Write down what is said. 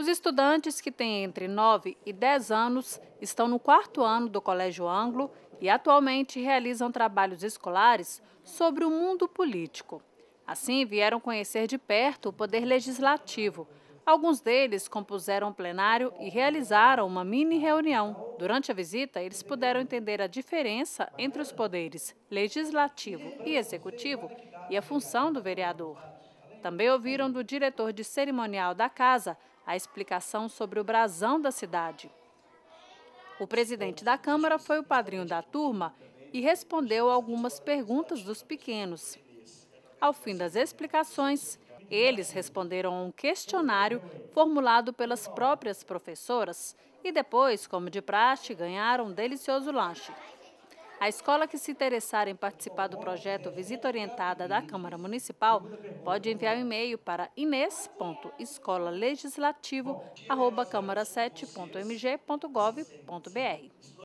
Os estudantes que têm entre 9 e 10 anos estão no 4º ano do Colégio Anglo e atualmente realizam trabalhos escolares sobre o mundo político. Assim, vieram conhecer de perto o poder legislativo. Alguns deles compuseram um plenário e realizaram uma mini reunião. Durante a visita, eles puderam entender a diferença entre os poderes legislativo e executivo e a função do vereador. Também ouviram do diretor de cerimonial da casa a explicação sobre o brasão da cidade. O presidente da Câmara foi o padrinho da turma e respondeu algumas perguntas dos pequenos. Ao fim das explicações, eles responderam a um questionário formulado pelas próprias professoras e depois, como de praxe, ganharam um delicioso lanche. A escola que se interessar em participar do projeto Visita Orientada da Câmara Municipal pode enviar um e-mail para ines.escolalegislativo@câmara7.mg.gov.br.